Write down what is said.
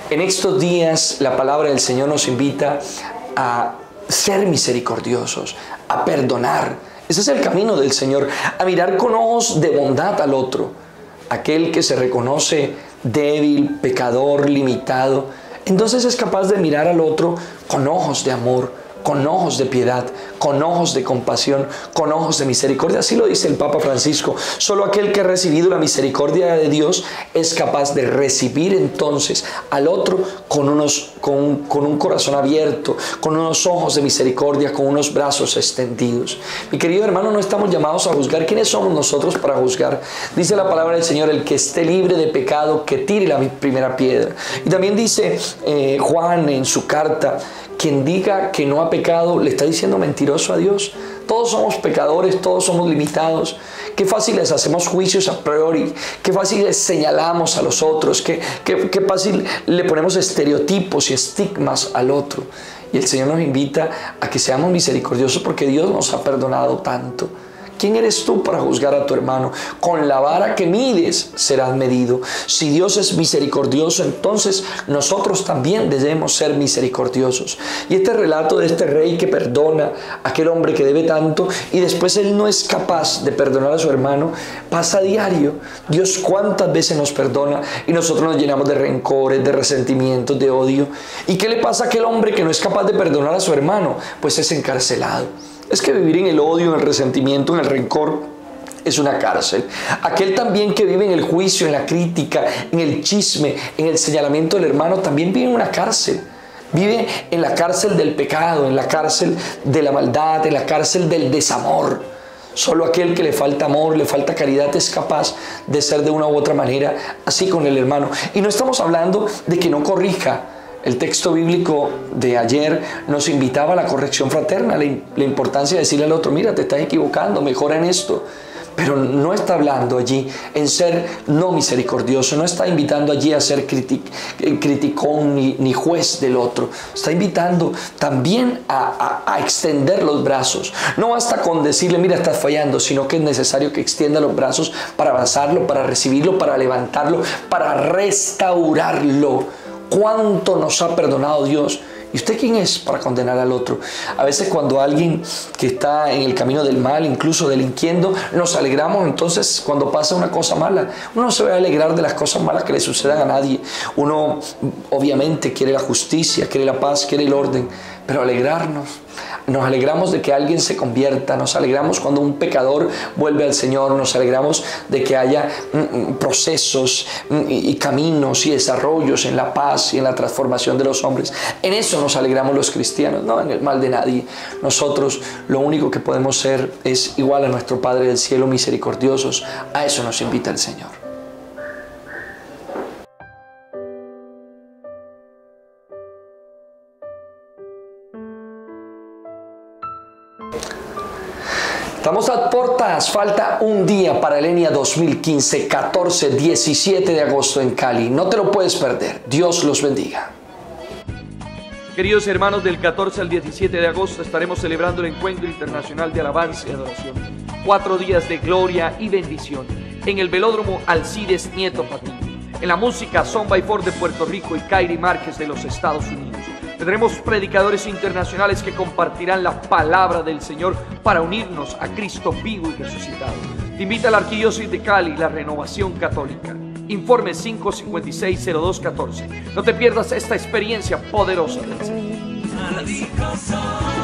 En estos días la palabra del Señor nos invita a ser misericordiosos, a perdonar. Ese es el camino del Señor, a mirar con ojos de bondad al otro, aquel que se reconoce débil, pecador, limitado. Entonces es capaz de mirar al otro con ojos de amor, con ojos de piedad, con ojos de compasión, con ojos de misericordia. Así lo dice el Papa Francisco. Solo aquel que ha recibido la misericordia de Dios es capaz de recibir entonces al otro con un corazón abierto, con unos ojos de misericordia, con unos brazos extendidos. Mi querido hermano, no estamos llamados a juzgar. ¿Quiénes somos nosotros para juzgar? Dice la palabra del Señor: el que esté libre de pecado, que tire la primera piedra. Y también dice Juan en su carta: quien diga que no ha pecado le está diciendo mentiroso a Dios. Todos somos pecadores, todos somos limitados. Qué fácil les hacemos juicios a priori, qué fácil les señalamos a los otros, qué fácil le ponemos estereotipos y estigmas al otro. Y el Señor nos invita a que seamos misericordiosos porque Dios nos ha perdonado tanto. ¿Quién eres tú para juzgar a tu hermano? Con la vara que mides serás medido. Si Dios es misericordioso, entonces nosotros también debemos ser misericordiosos. Y este relato de este rey que perdona a aquel hombre que debe tanto y después él no es capaz de perdonar a su hermano, pasa a diario. Dios cuántas veces nos perdona y nosotros nos llenamos de rencores, de resentimientos, de odio. ¿Y qué le pasa a aquel hombre que no es capaz de perdonar a su hermano? Pues es encarcelado. Es que vivir en el odio, en el resentimiento, en el rencor es una cárcel. Aquel también que vive en el juicio, en la crítica, en el chisme, en el señalamiento del hermano, también vive en una cárcel. Vive en la cárcel del pecado, en la cárcel de la maldad, en la cárcel del desamor. Solo aquel que le falta amor, le falta caridad, es capaz de ser de una u otra manera así con el hermano. Y no estamos hablando de que no corrija. El texto bíblico de ayer nos invitaba a la corrección fraterna, la importancia de decirle al otro: mira, te estás equivocando, mejora en esto. Pero no está hablando allí en ser no misericordioso, no está invitando allí a ser criticón ni juez del otro. Está invitando también a extender los brazos. No basta con decirle: mira, estás fallando, sino que es necesario que extienda los brazos para abrazarlo, para recibirlo, para levantarlo, para restaurarlo. ¿Cuánto nos ha perdonado Dios? ¿Y usted quién es para condenar al otro? A veces cuando alguien que está en el camino del mal, incluso delinquiendo, nos alegramos entonces cuando pasa una cosa mala. Uno no se va a alegrar de las cosas malas que le sucedan a nadie. Uno obviamente quiere la justicia, quiere la paz, quiere el orden, pero nos alegramos de que alguien se convierta, nos alegramos cuando un pecador vuelve al Señor, nos alegramos de que haya procesos y caminos y desarrollos en la paz y en la transformación de los hombres. En eso nos alegramos los cristianos, no en el mal de nadie. Nosotros lo único que podemos ser es igual a nuestro Padre del cielo, misericordiosos. A eso nos invita el Señor. Estamos a puertas, falta un día para el ENIA 2015, 14-17 de agosto en Cali. No te lo puedes perder. Dios los bendiga. Queridos hermanos, del 14 al 17 de agosto estaremos celebrando el Encuentro Internacional de Alabanza y Adoración. 4 días de gloria y bendición en el Velódromo Alcides Nieto Patiño. En la música, Son by Four de Puerto Rico y Kairi Márquez de los Estados Unidos. Tendremos predicadores internacionales que compartirán la palabra del Señor para unirnos a Cristo vivo y resucitado. Te invita a la Arquidiócesis de Cali, la Renovación Católica. Informe 556-0214. No te pierdas esta experiencia poderosa del Señor.